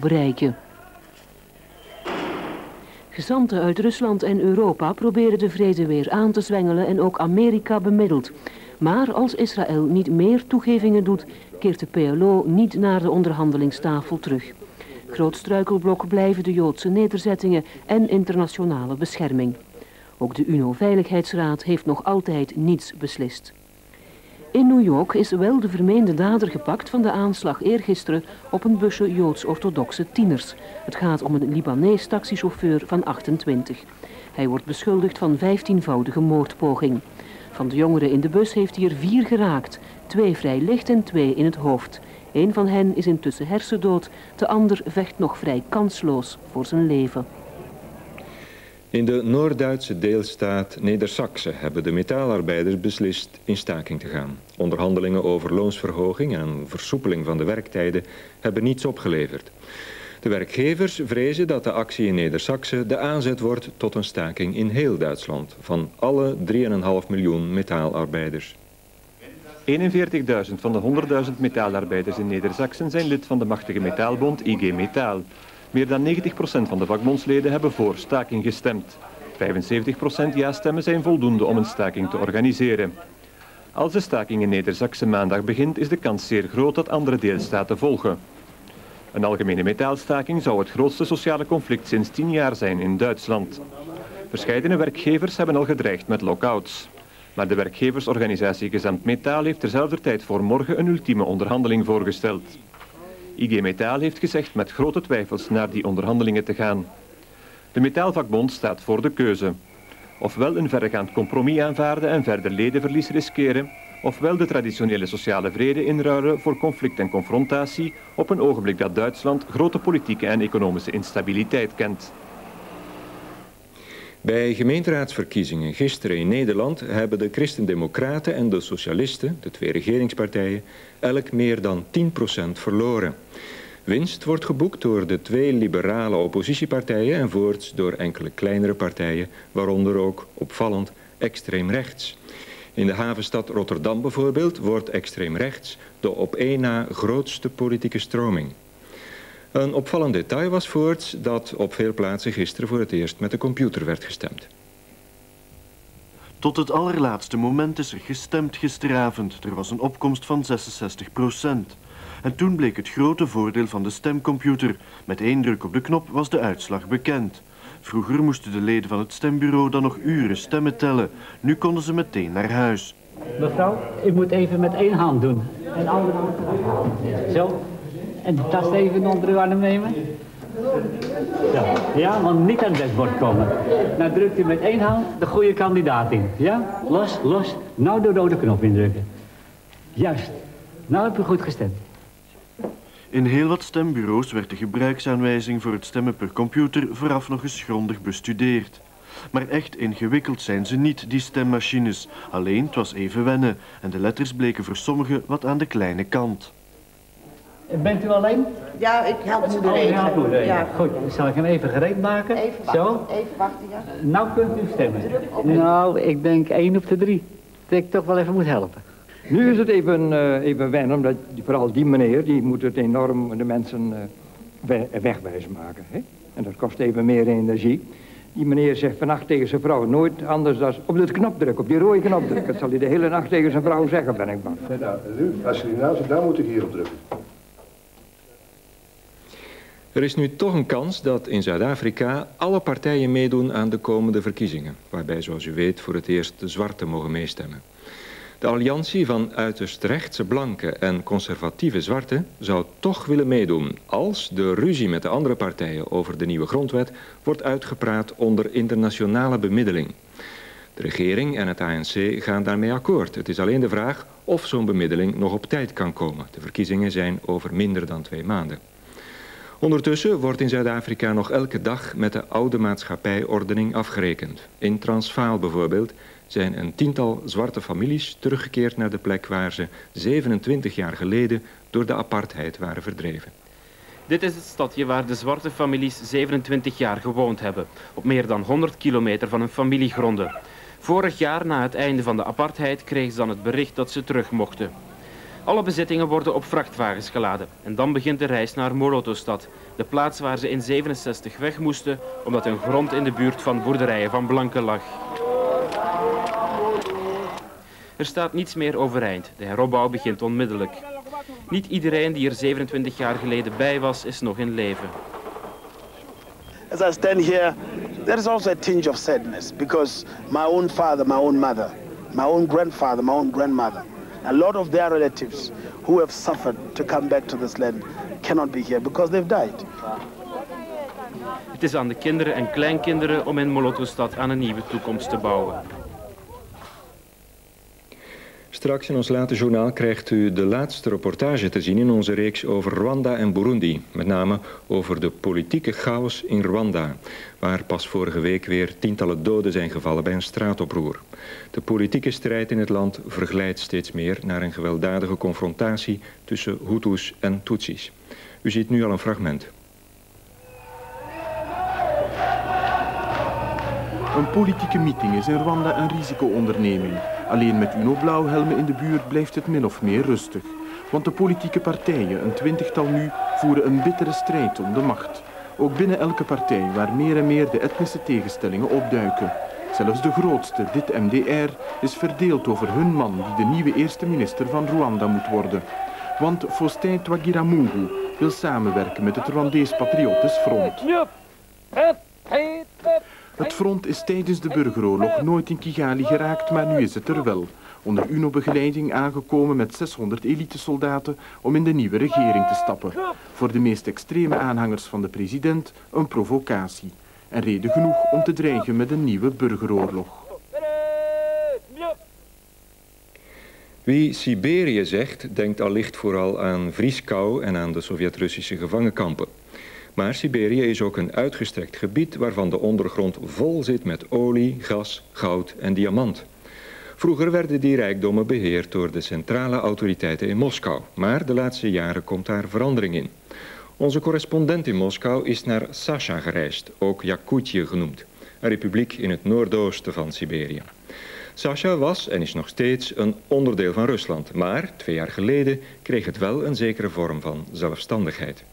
bereiken. Gezanten uit Rusland en Europa proberen de vrede weer aan te zwengelen en ook Amerika bemiddelt. Maar als Israël niet meer toegevingen doet, keert de PLO niet naar de onderhandelingstafel terug. Groot struikelblok blijven de Joodse nederzettingen en internationale bescherming. Ook de UNO-veiligheidsraad heeft nog altijd niets beslist. In New York is wel de vermeende dader gepakt van de aanslag eergisteren op een busje Joods-orthodoxe tieners. Het gaat om een Libanees taxichauffeur van 28. Hij wordt beschuldigd van 15-voudige moordpoging. Van de jongeren in de bus heeft hij er 4 geraakt. 2 vrij licht en 2 in het hoofd. Een van hen is intussen hersendood, de ander vecht nog vrij kansloos voor zijn leven. In de Noord-Duitse deelstaat Neder-Saxe hebben de metaalarbeiders beslist in staking te gaan. Onderhandelingen over loonsverhoging en versoepeling van de werktijden hebben niets opgeleverd. De werkgevers vrezen dat de actie in Neder-Saxe de aanzet wordt tot een staking in heel Duitsland van alle 3,5 miljoen metaalarbeiders. 41.000 van de 100.000 metaalarbeiders in Neder-Saxen zijn lid van de machtige metaalbond IG Metall. Meer dan 90% van de vakbondsleden hebben voor staking gestemd. 75% ja-stemmen zijn voldoende om een staking te organiseren. Als de staking in Neder-Saxe maandag begint, is de kans zeer groot dat andere deelstaten volgen. Een algemene metaalstaking zou het grootste sociale conflict sinds 10 jaar zijn in Duitsland. Verscheidene werkgevers hebben al gedreigd met lockouts. Maar de werkgeversorganisatie Gesamt Metaal heeft terzelfde tijd voor morgen een ultieme onderhandeling voorgesteld. IG Metall heeft gezegd met grote twijfels naar die onderhandelingen te gaan. De metaalvakbond staat voor de keuze. Ofwel een verregaand compromis aanvaarden en verder ledenverlies riskeren, ofwel de traditionele sociale vrede inruilen voor conflict en confrontatie op een ogenblik dat Duitsland grote politieke en economische instabiliteit kent. Bij gemeenteraadsverkiezingen gisteren in Nederland hebben de Christen-Democraten en de Socialisten, de 2 regeringspartijen, elk meer dan 10% verloren. Winst wordt geboekt door de 2 liberale oppositiepartijen en voorts door enkele kleinere partijen, waaronder ook, opvallend, extreem rechts. In de havenstad Rotterdam bijvoorbeeld wordt extreem rechts de op één na grootste politieke stroming. Een opvallend detail was voorts dat op veel plaatsen gisteren voor het eerst met de computer werd gestemd. Tot het allerlaatste moment is er gestemd gisteravond. Er was een opkomst van 66%. En toen bleek het grote voordeel van de stemcomputer. Met 1 druk op de knop was de uitslag bekend. Vroeger moesten de leden van het stembureau dan nog uren stemmen tellen. Nu konden ze meteen naar huis. Mevrouw, ik moet even met 1 hand doen. En andere hand eraf. Zo. En de tas even onder uw arm nemen. Ja, want niet aan het dashboard komen. Nou drukt u met 1 hand de goede kandidaat in. Ja, los. Nou de rode knop indrukken. Juist. Nou heb u goed gestemd. In heel wat stembureaus werd de gebruiksaanwijzing voor het stemmen per computer vooraf nog eens grondig bestudeerd. Maar echt ingewikkeld zijn ze niet, die stemmachines. Alleen, het was even wennen en de letters bleken voor sommigen wat aan de kleine kant. Bent u alleen? Ja, ik help moeder even. Ja. Goed, zal ik hem even gereed maken? Even wachten. Zo. Even wachten, ja. Nou kunt u stemmen. Nou, ik denk 1 op de 3. Dat ik toch wel even moet helpen. Nu is het even wennen, omdat vooral die meneer, die moet het enorm de mensen wegwijs maken. Hè? En dat kost even meer energie. Die meneer zegt vannacht tegen zijn vrouw nooit anders dan op de knop drukken, op die rode knop drukken. Dat zal hij de hele nacht tegen zijn vrouw zeggen, ben ik bang. Nou, als je hiernaast zit, dan moet ik hierop drukken. Er is nu toch een kans dat in Zuid-Afrika alle partijen meedoen aan de komende verkiezingen, waarbij, zoals u weet, voor het eerst de zwarten mogen meestemmen. De alliantie van uiterst rechtse blanken en conservatieve zwarten zou toch willen meedoen als de ruzie met de andere partijen over de nieuwe grondwet wordt uitgepraat onder internationale bemiddeling. De regering en het ANC gaan daarmee akkoord. Het is alleen de vraag of zo'n bemiddeling nog op tijd kan komen. De verkiezingen zijn over minder dan 2 maanden. Ondertussen wordt in Zuid-Afrika nog elke dag met de oude maatschappijordening afgerekend. In Transvaal bijvoorbeeld zijn een 10-tal zwarte families teruggekeerd naar de plek waar ze 27 jaar geleden door de apartheid waren verdreven. Dit is het stadje waar de zwarte families 27 jaar gewoond hebben, op meer dan 100 kilometer van hun familiegronden. Vorig jaar, na het einde van de apartheid, kregen ze dan het bericht dat ze terug mochten. Alle bezittingen worden op vrachtwagens geladen en dan begint de reis naar Molotostad, de plaats waar ze in 1967 weg moesten omdat hun grond in de buurt van boerderijen van blanken lag. Er staat niets meer overeind, de heropbouw begint onmiddellijk. Niet iedereen die er 27 jaar geleden bij was, is nog in leven. As I stand here, there is also a tinge of sadness because my own father, my own mother, my own grandfather, my own grandmother, a lot of their relatives who have suffered to come back to this land cannot be here because they've died. Het is aan de kinderen en kleinkinderen om in Molotostad aan een nieuwe toekomst te bouwen. Straks in ons late journaal krijgt u de laatste reportage te zien in onze reeks over Rwanda en Burundi. Met name over de politieke chaos in Rwanda, waar pas vorige week weer tientallen doden zijn gevallen bij een straatoproer. De politieke strijd in het land verglijdt steeds meer naar een gewelddadige confrontatie tussen Hutus en Tutsis. U ziet nu al een fragment. Een politieke meeting is in Rwanda een risico-onderneming. Alleen met UNO-blauwhelmen in de buurt blijft het min of meer rustig. Want de politieke partijen, een 20-tal nu, voeren een bittere strijd om de macht. Ook binnen elke partij waar meer en meer de etnische tegenstellingen opduiken. Zelfs de grootste, dit MDR, is verdeeld over hun man die de nieuwe eerste minister van Rwanda moet worden. Want Faustin Twagiramungu wil samenwerken met het Rwandees Patriotisch Front. Het front is tijdens de burgeroorlog nooit in Kigali geraakt, maar nu is het er wel. Onder UNO-begeleiding aangekomen met 600 elitesoldaten om in de nieuwe regering te stappen. Voor de meest extreme aanhangers van de president een provocatie. En reden genoeg om te dreigen met een nieuwe burgeroorlog. Wie Siberië zegt, denkt allicht vooral aan vrieskou en aan de Sovjet-Russische gevangenkampen. Maar Siberië is ook een uitgestrekt gebied waarvan de ondergrond vol zit met olie, gas, goud en diamant. Vroeger werden die rijkdommen beheerd door de centrale autoriteiten in Moskou, maar de laatste jaren komt daar verandering in. Onze correspondent in Moskou is naar Sasha gereisd, ook Jakutië genoemd, een republiek in het noordoosten van Siberië. Sasha was en is nog steeds een onderdeel van Rusland, maar 2 jaar geleden kreeg het wel een zekere vorm van zelfstandigheid.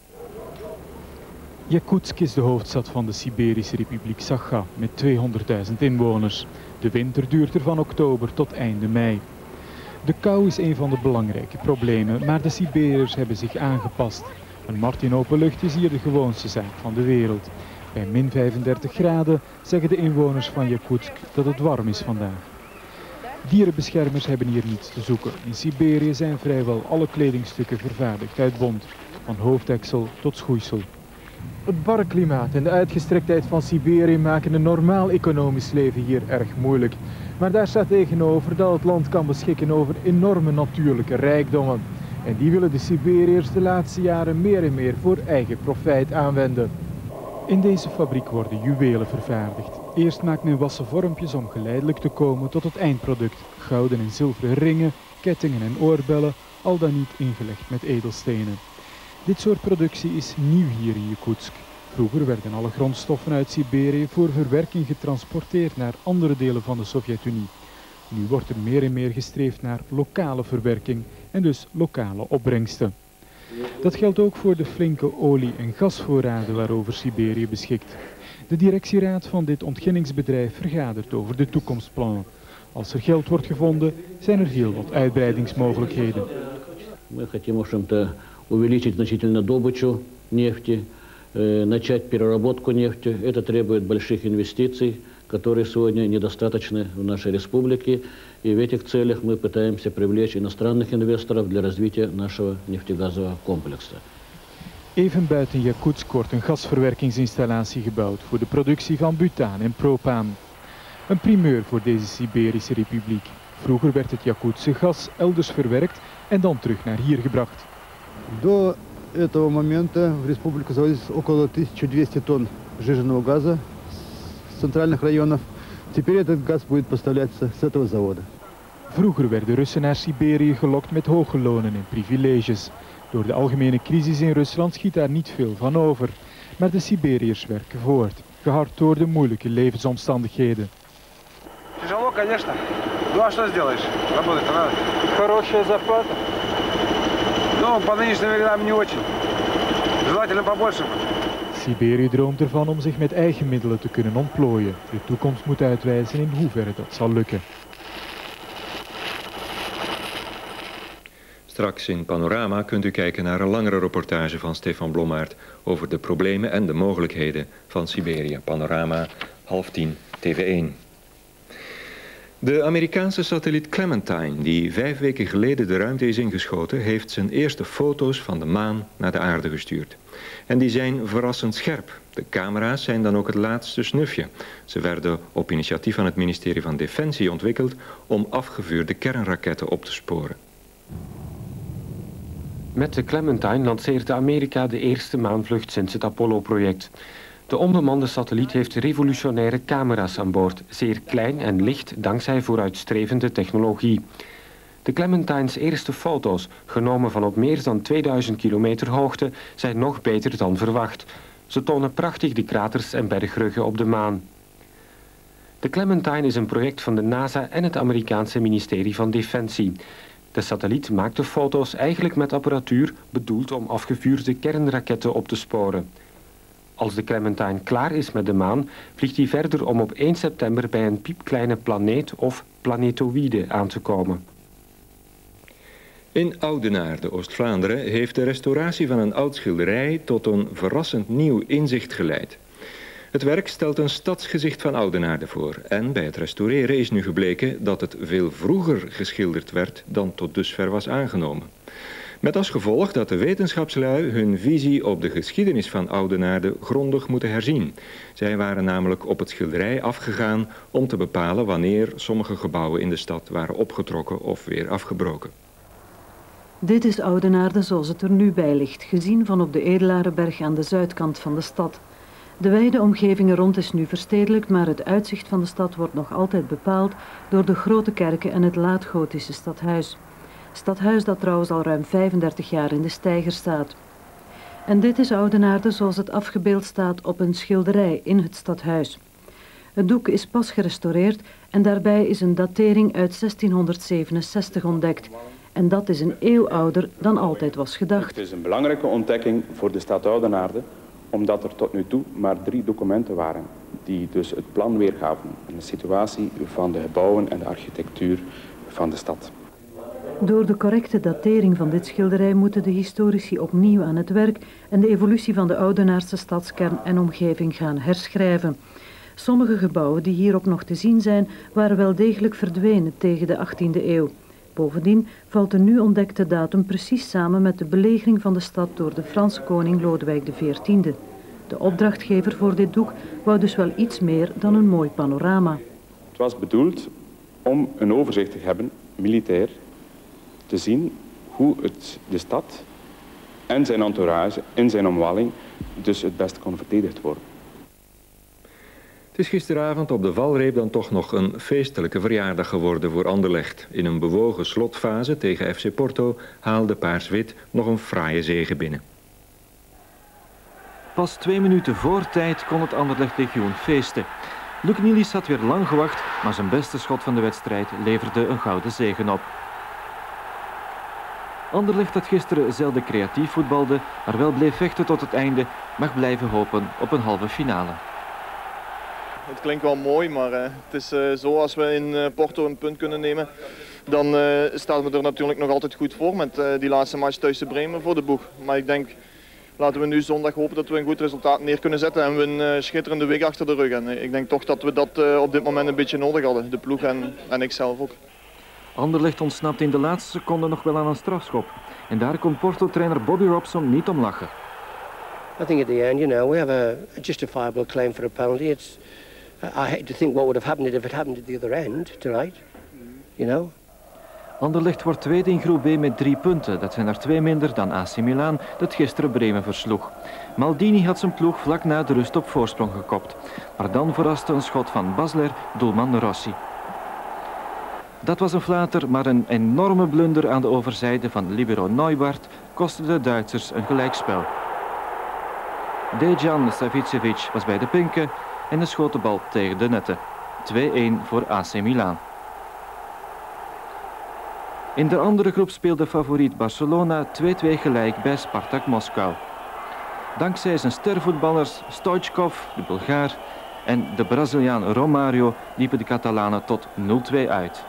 Jakutsk is de hoofdstad van de Siberische Republiek Sakha met 200.000 inwoners. De winter duurt er van oktober tot einde mei. De kou is een van de belangrijke problemen, maar de Siberiërs hebben zich aangepast. Een mart in open lucht is hier de gewoonste zaak van de wereld. Bij min 35 graden zeggen de inwoners van Jakutsk dat het warm is vandaag. Dierenbeschermers hebben hier niets te zoeken. In Siberië zijn vrijwel alle kledingstukken vervaardigd uit bont, van hoofddeksel tot schoeisel. Het barre klimaat en de uitgestrektheid van Siberië maken een normaal economisch leven hier erg moeilijk. Maar daar staat tegenover dat het land kan beschikken over enorme natuurlijke rijkdommen. En die willen de Siberiërs de laatste jaren meer en meer voor eigen profijt aanwenden. In deze fabriek worden juwelen vervaardigd. Eerst maakt men wassen vormpjes om geleidelijk te komen tot het eindproduct. Gouden en zilveren ringen, kettingen en oorbellen, al dan niet ingelegd met edelstenen. Dit soort productie is nieuw hier in Jakutsk. Vroeger werden alle grondstoffen uit Siberië voor verwerking getransporteerd naar andere delen van de Sovjet-Unie. Nu wordt er meer en meer gestreefd naar lokale verwerking en dus lokale opbrengsten. Dat geldt ook voor de flinke olie- en gasvoorraden waarover Siberië beschikt. De directieraad van dit ontginningsbedrijf vergadert over de toekomstplannen. Als er geld wordt gevonden, zijn er heel wat uitbreidingsmogelijkheden. Увеличить значительно добычу нефти, начать переработку нефти. Это требует больших инвестиций, которые сегодня недостаточны в нашей республике. И в этих целях мы пытаемся привлечь иностранных инвесторов для развития нашего нефтегазового комплекса. Even buiten Jakutsk wordt een gasverwerkingsinstallatie gebouwd voor de productie van butaan en propaan. Een primeur voor deze Siberische republiek. Vroeger werd het Jakutse gas elders verwerkt en dan terug naar hier gebracht. До этого момента в республику завозилось около 1200 тонн сжиженного газа с центральных районов. Теперь этот газ будет поставляться с этого завода. Vroeger werden Russen naar Siberië gelokt met hoge lonen en privileges. Door de algemene crisis in Rusland schiet daar niet veel van over. Maar de Siberiërs werken voort, gehard door de moeilijke levensomstandigheden. Тяжело, конечно. Ну а что сделаешь? Работать надо. Хорошая зарплата. Ну, по нынешним временам не очень. Желательно побольше. Siberië droomt ervan om zich met eigen middelen te kunnen ontplooien. De toekomst moet uitwijzen in hoeverre dat zal lukken. Straks in Panorama kunt u kijken naar een langere reportage van Stefan Blommaert over de problemen en de mogelijkheden van Siberië. Panorama, 9:30, TV1. De Amerikaanse satelliet Clementine, die 5 weken geleden de ruimte is ingeschoten, heeft zijn eerste foto's van de maan naar de aarde gestuurd. En die zijn verrassend scherp. De camera's zijn dan ook het laatste snufje. Ze werden op initiatief van het ministerie van Defensie ontwikkeld om afgevuurde kernraketten op te sporen. Met de Clementine lanceerde Amerika de eerste maanvlucht sinds het Apollo-project. De onbemande satelliet heeft revolutionaire camera's aan boord, zeer klein en licht dankzij vooruitstrevende technologie. De Clementine's eerste foto's, genomen van op meer dan 2000 kilometer hoogte, zijn nog beter dan verwacht. Ze tonen prachtig de kraters en bergruggen op de maan. De Clementine is een project van de NASA en het Amerikaanse ministerie van Defensie. De satelliet maakte foto's eigenlijk met apparatuur bedoeld om afgevuurde kernraketten op te sporen. Als de Clementine klaar is met de maan, vliegt hij verder om op 1 september bij een piepkleine planeet of planetoïde aan te komen. In Oudenaarde, Oost-Vlaanderen, heeft de restauratie van een oud schilderij tot een verrassend nieuw inzicht geleid. Het werk stelt een stadsgezicht van Oudenaarde voor en bij het restaureren is nu gebleken dat het veel vroeger geschilderd werd dan tot dusver was aangenomen. Met als gevolg dat de wetenschapslui hun visie op de geschiedenis van Oudenaarde grondig moeten herzien. Zij waren namelijk op het schilderij afgegaan om te bepalen wanneer sommige gebouwen in de stad waren opgetrokken of weer afgebroken. Dit is Oudenaarde zoals het er nu bij ligt, gezien van op de Edelarenberg aan de zuidkant van de stad. De wijde omgeving er rond is nu verstedelijkt, maar het uitzicht van de stad wordt nog altijd bepaald door de grote kerken en het laatgotische stadhuis. Stadhuis dat trouwens al ruim 35 jaar in de steiger staat. En dit is Oudenaarde zoals het afgebeeld staat op een schilderij in het stadhuis. Het doek is pas gerestaureerd en daarbij is een datering uit 1667 ontdekt. En dat is een eeuw ouder dan altijd was gedacht. Het is een belangrijke ontdekking voor de stad Oudenaarde, omdat er tot nu toe maar 3 documenten waren die dus het plan weergaven en de situatie van de gebouwen en de architectuur van de stad. Door de correcte datering van dit schilderij moeten de historici opnieuw aan het werk en de evolutie van de Oudenaardse stadskern en omgeving gaan herschrijven. Sommige gebouwen die hierop nog te zien zijn, waren wel degelijk verdwenen tegen de 18e eeuw. Bovendien valt de nu ontdekte datum precies samen met de belegering van de stad door de Franse koning Lodewijk XIV. De opdrachtgever voor dit doek wou dus wel iets meer dan een mooi panorama. Het was bedoeld om een overzicht te hebben, militair, te zien hoe de stad en zijn entourage en zijn omwalling dus het best kon verdedigd worden. Het is gisteravond op de valreep dan toch nog een feestelijke verjaardag geworden voor Anderlecht. In een bewogen slotfase tegen FC Porto haalde Paars-Wit nog een fraaie zege binnen. Pas 2 minuten voor tijd kon het Anderlecht-legioen feesten. Luc Nilis had weer lang gewacht, maar zijn beste schot van de wedstrijd leverde een gouden zegen op. Anderlecht dat gisteren zelden creatief voetbalde, maar wel bleef vechten tot het einde, mag blijven hopen op een halve finale. Het klinkt wel mooi, maar het is zo, als we in Porto een punt kunnen nemen, dan staan we er natuurlijk nog altijd goed voor met die laatste match thuis te Bremen voor de boeg. Maar ik denk, laten we nu zondag hopen dat we een goed resultaat neer kunnen zetten en we een schitterende week achter de rug hebben. Ik denk toch dat we dat op dit moment een beetje nodig hadden, de ploeg en ik zelf ook. Anderlecht ontsnapt in de laatste seconde nog wel aan een strafschop. En daar kon Porto-trainer Bobby Robson niet om lachen. I think at the end, we have a justifiable claim for a penalty. I hate to think what would have happened if it happened at the other end tonight, Anderlecht wordt tweede in groep B met 3 punten. Dat zijn er 2 minder dan AC Milan, dat gisteren Bremen versloeg. Maldini had zijn ploeg vlak na de rust op voorsprong gekopt. Maar dan verraste een schot van Basler, doelman Rossi. Dat was een flater, maar een enorme blunder aan de overzijde van libero Neubart kostte de Duitsers een gelijkspel. Dejan Savicevic was bij de pinken en schoot de bal tegen de netten. 2-1 voor AC Milan. In de andere groep speelde favoriet Barcelona 2-2 gelijk bij Spartak Moskou. Dankzij zijn stervoetballers Stoichkov, de Bulgaar, en de Braziliaan Romario liepen de Catalanen tot 0-2 uit.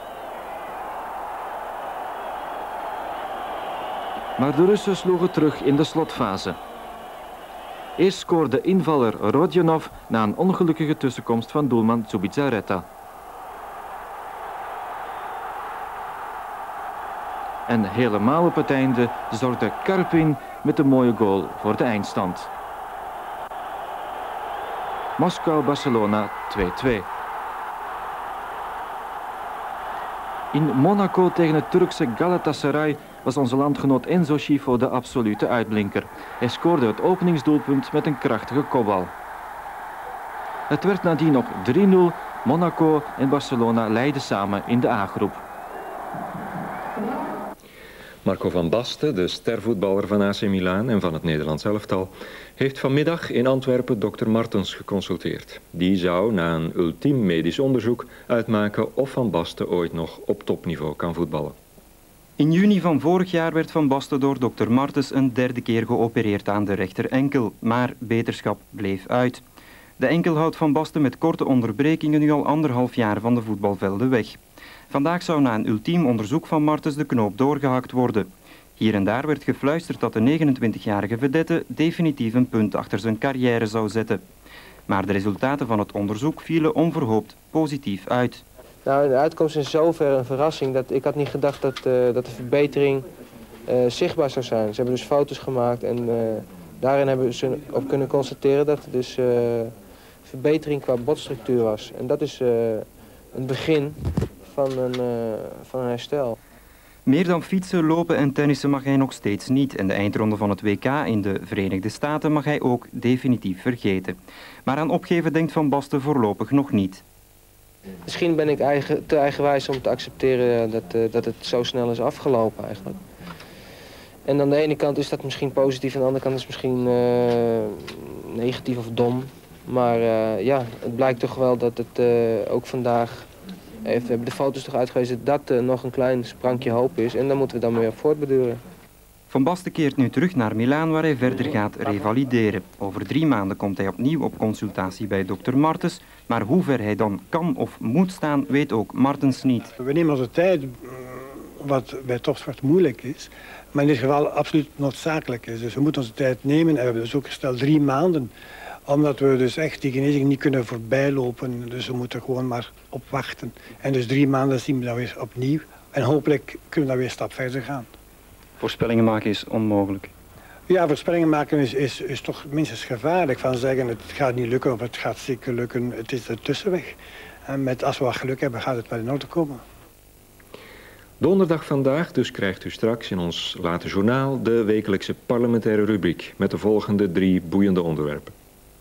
Maar de Russen sloegen terug in de slotfase. Eerst scoorde invaller Rodionov na een ongelukkige tussenkomst van doelman Zubizarreta. En helemaal op het einde zorgde Karpin met een mooie goal voor de eindstand. Moskou-Barcelona 2-2. In Monaco tegen het Turkse Galatasaray was onze landgenoot Enzo Schifo de absolute uitblinker. Hij scoorde het openingsdoelpunt met een krachtige kopbal. Het werd nadien nog 3-0. Monaco en Barcelona leidden samen in de A-groep. Marco van Basten, de stervoetballer van AC Milan en van het Nederlands elftal, heeft vanmiddag in Antwerpen dokter Martens geconsulteerd. Die zou na een ultiem medisch onderzoek uitmaken of Van Basten ooit nog op topniveau kan voetballen. In juni van vorig jaar werd Van Basten door dokter Martens een derde keer geopereerd aan de rechterenkel, maar beterschap bleef uit. De enkel houdt Van Basten met korte onderbrekingen nu al 1,5 jaar van de voetbalvelden weg. Vandaag zou na een ultiem onderzoek van Martens de knoop doorgehakt worden. Hier en daar werd gefluisterd dat de 29-jarige vedette definitief een punt achter zijn carrière zou zetten. Maar de resultaten van het onderzoek vielen onverhoopt positief uit. Nou, de uitkomst is zover een verrassing dat ik had niet gedacht dat de verbetering zichtbaar zou zijn. Ze hebben dus foto's gemaakt en daarin hebben ze op kunnen constateren dat er dus verbetering qua botstructuur was. En dat is een begin van een herstel. Meer dan fietsen, lopen en tennissen mag hij nog steeds niet. En de eindronde van het WK in de Verenigde Staten mag hij ook definitief vergeten. Maar aan opgeven denkt Van Basten voorlopig nog niet. Misschien ben ik te eigenwijs om te accepteren dat het zo snel is afgelopen eigenlijk. En aan de ene kant is dat misschien positief, aan de andere kant is het misschien negatief of dom. Maar ja, het blijkt toch wel dat het ook vandaag, we hebben de foto's toch uitgewezen, dat nog een klein sprankje hoop is. En daar moeten we dan weer op voortbeduren. Van Basten keert nu terug naar Milaan waar hij verder gaat revalideren. Over 3 maanden komt hij opnieuw op consultatie bij dokter Martens. Maar hoe ver hij dan kan of moet staan, weet ook Martens niet. We nemen onze tijd, wat bij topsport moeilijk is, maar in dit geval absoluut noodzakelijk is. Dus we moeten onze tijd nemen en we hebben dus ook gesteld 3 maanden. Omdat we dus echt die genezing niet kunnen voorbijlopen. Dus we moeten gewoon maar op wachten. En dus 3 maanden zien we dat weer opnieuw. En hopelijk kunnen we dan weer een stap verder gaan. Voorspellingen maken is onmogelijk. Ja, voorspellingen maken is toch minstens gevaarlijk. Van zeggen het gaat niet lukken of het gaat zeker lukken. Het is de tussenweg. En als we wat geluk hebben gaat het wel in orde komen. Donderdag vandaag dus krijgt u straks in ons late journaal de wekelijkse parlementaire rubriek met de volgende 3 boeiende onderwerpen.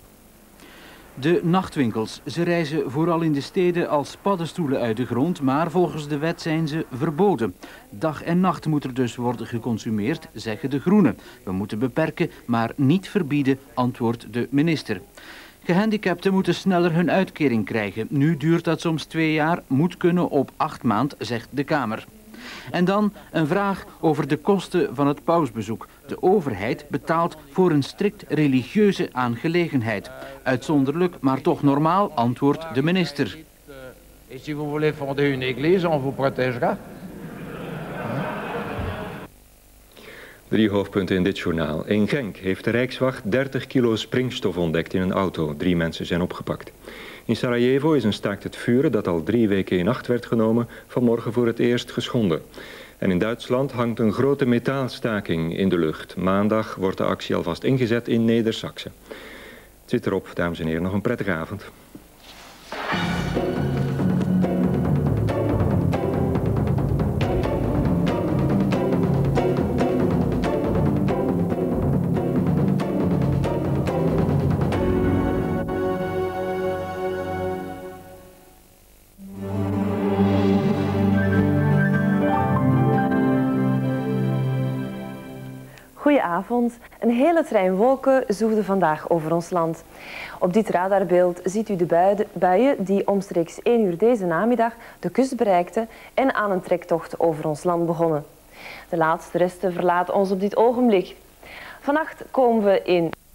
De nachtwinkels. Ze reizen vooral in de steden als paddenstoelen uit de grond, maar volgens de wet zijn ze verboden. Dag en nacht moet er dus worden geconsumeerd, zeggen de Groenen. We moeten beperken, maar niet verbieden, antwoordt de minister. Gehandicapten moeten sneller hun uitkering krijgen. Nu duurt dat soms 2 jaar, moet kunnen op 8 maanden, zegt de Kamer. En dan een vraag over de kosten van het pausbezoek. De overheid betaalt voor een strikt religieuze aangelegenheid. Uitzonderlijk, maar toch normaal, antwoordt de minister. Et si vous voulez fonder une église, on vous protégera. 3 hoofdpunten in dit journaal. In Genk heeft de Rijkswacht 30 kilo springstof ontdekt in een auto. 3 mensen zijn opgepakt. In Sarajevo is een staakt het vuren dat al 3 weken in acht werd genomen vanmorgen voor het eerst geschonden. En in Duitsland hangt een grote metaalstaking in de lucht. Maandag wordt de actie alvast ingezet in Neder-Saxe. Het zit erop, dames en heren, nog een prettige avond. avond. Een hele trein wolken zoegde vandaag over ons land. Op dit radarbeeld ziet u de buien die omstreeks 1 uur deze namiddag de kust bereikten en aan een trektocht over ons land begonnen. De laatste resten verlaten ons op dit ogenblik. Vannacht komen we in